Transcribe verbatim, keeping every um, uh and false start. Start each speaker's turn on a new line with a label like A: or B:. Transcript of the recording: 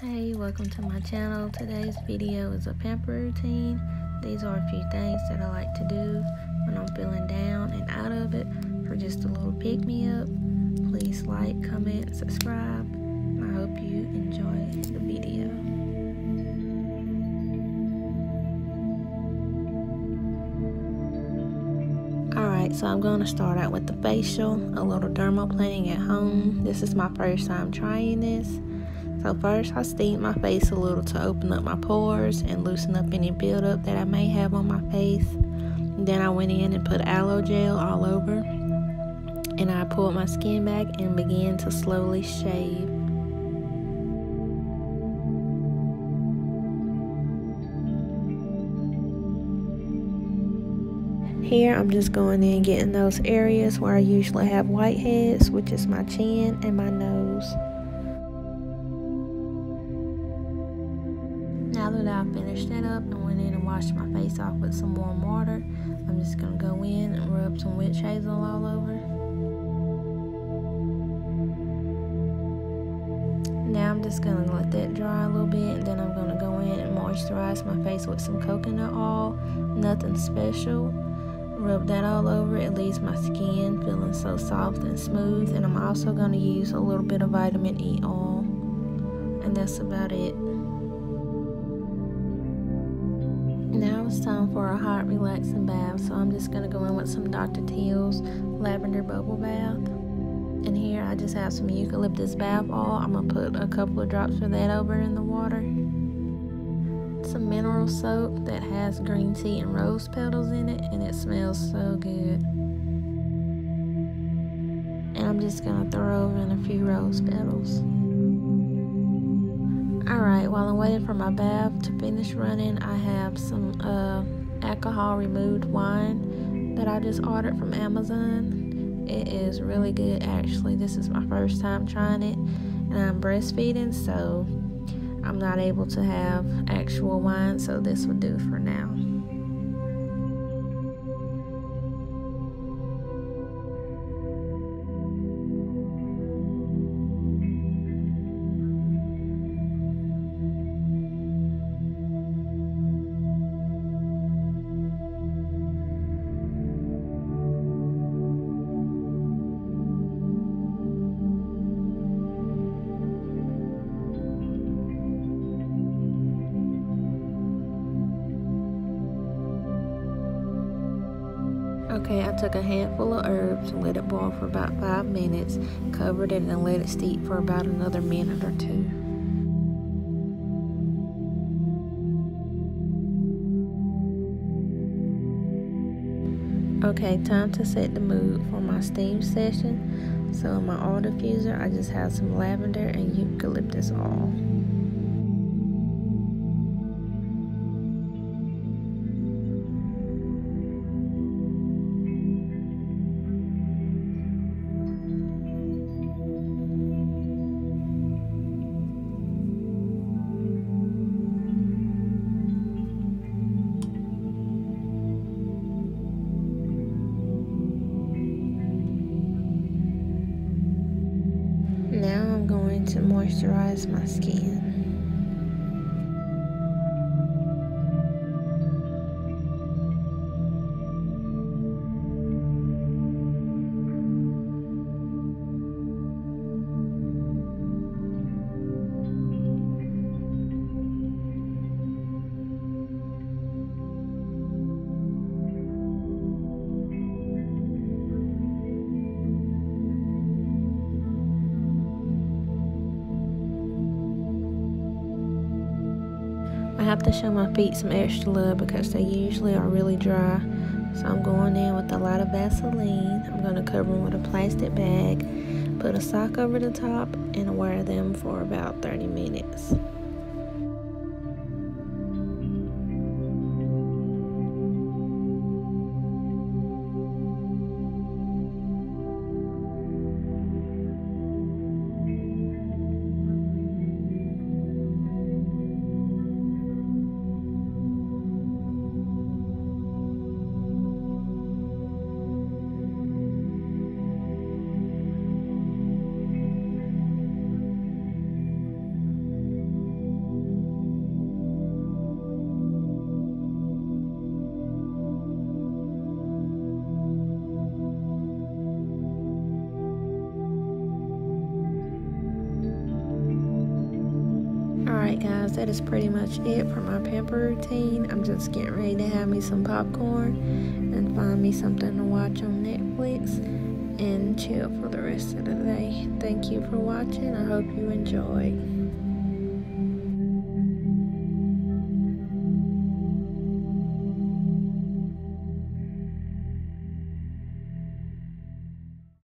A: Hey, welcome to my channel. Today's video is a pamper routine. These are a few things that I like to do when I'm feeling down and out of it for just a little pick-me-up. Please like, comment, subscribe. I hope you enjoy the video. Alright, so I'm going to start out with the facial, a little dermaplaning at home. This is my first time trying this. So first I steamed my face a little to open up my pores and loosen up any buildup that I may have on my face. And then I went in and put aloe gel all over. And I pulled my skin back and began to slowly shave. Here I'm just going in getting those areas where I usually have whiteheads, which is my chin and my nose. Now that I've finished that up and went in and washed my face off with some warm water, I'm just going to go in and rub some witch hazel all over. Now I'm just going to let that dry a little bit, and then I'm going to go in and moisturize my face with some coconut oil. Nothing special. Rub that all over. It leaves my skin feeling so soft and smooth. And I'm also going to use a little bit of vitamin E oil. And that's about it. Now it's time for a hot, relaxing bath. So I'm just going to go in with some Doctor Teal's Lavender Bubble Bath. And here I just have some eucalyptus bath oil. I'm going to put a couple of drops of that over in the water. Some mineral soap that has green tea and rose petals in it, and it smells so good. And I'm just going to throw over in a few rose petals. Alright, while I'm waiting for my bath to finish running, I have some uh, alcohol removed wine that I just ordered from Amazon. It is really good, actually. This is my first time trying it, and I'm breastfeeding, so I'm not able to have actual wine, so this will do for now. Okay, I took a handful of herbs and let it boil for about five minutes, covered it, and let it steep for about another minute or two. Okay, time to set the mood for my steam session. So in my oil diffuser, I just have some lavender and eucalyptus oil. Now I'm going to moisturize my skin. I have to show my feet some extra love because they usually are really dry. So I'm going in with a lot of Vaseline. I'm going to cover them with a plastic bag, put a sock over the top, and wear them for about thirty minutes. guys, that is pretty much it for my pamper routine. I'm just getting ready to have me some popcorn and find me something to watch on Netflix and chill for the rest of the day. Thank you for watching. I hope you enjoyed.